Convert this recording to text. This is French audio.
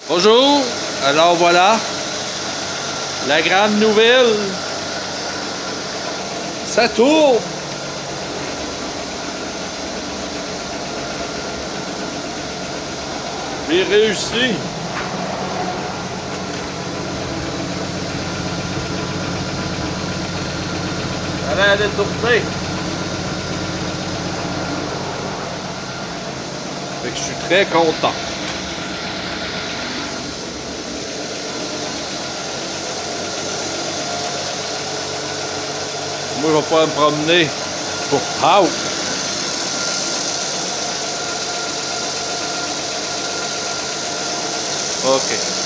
Bonjour, alors voilà, la grande nouvelle, ça tourne. J'ai réussi. Ça a l'air de tourner. Fait que je suis très content. Moi, je vais pas me promener pour Pâques. OK.